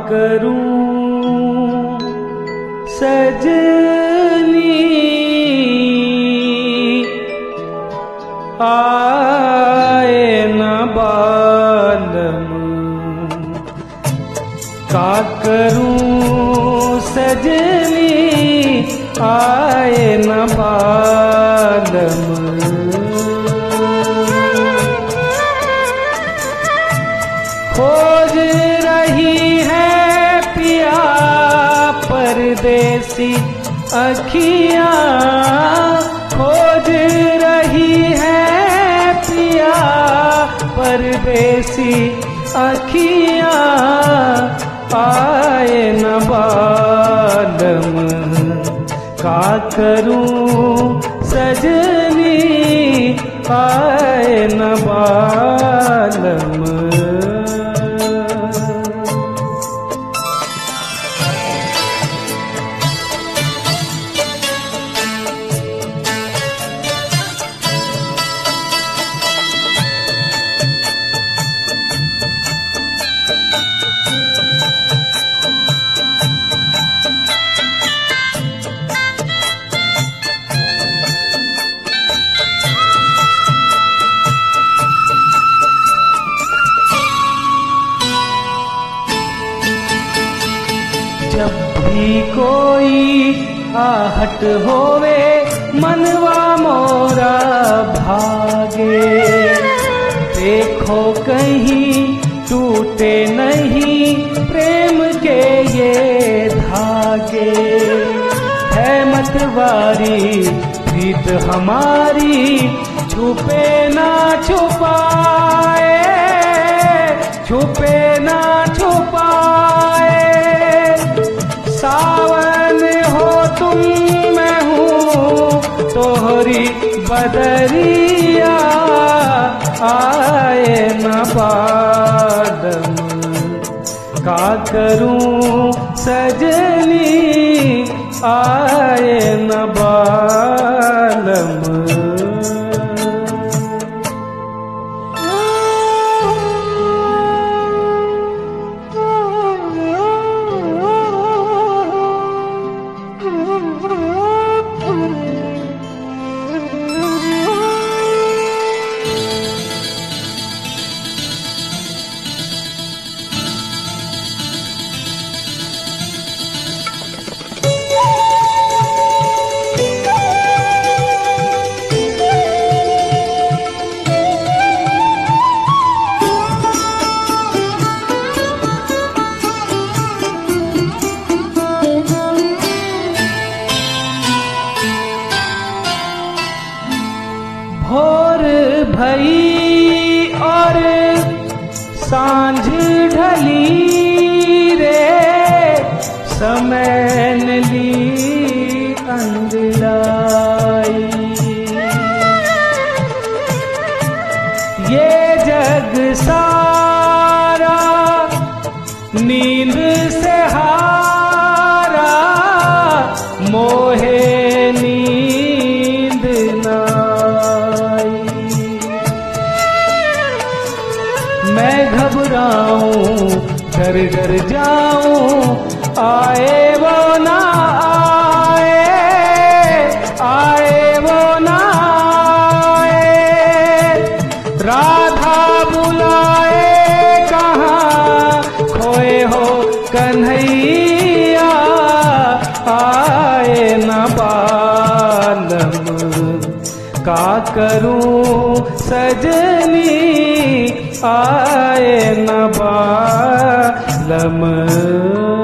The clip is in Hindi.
करूं सजनी आए न बालम, का करूं सजनी आए न बालम। खोज रही है पिया परदेसी अखियां, खोज रही है पिया परदेसी अखियां आए न बालम, का करूं सजनी आए न बालम। जब भी कोई आहट होवे मनवा मोरा भागे, देखो कहीं टूटे नहीं प्रेम के ये धागे। है मतवारी प्रीत हमारी छुपे ना छुपाए, छुपे ना छुपाए। सावन हो तुम मैं हूँ तोहरी बदरिया आए न बालम, का करूं सजनी आए न बालम। भोर भई और सांझ ढली रे, समय न ली अंगड़ाई। ये जग सारा नींद से हारा, मोहे नींद ना। मैं घबराऊं डर डर जाऊं आए वो ना आए, आए वो ना आए। राधा बुलाए कहाँ खोए हो कन्हैया आए न बालम, का करूं सजनी आए न बालम।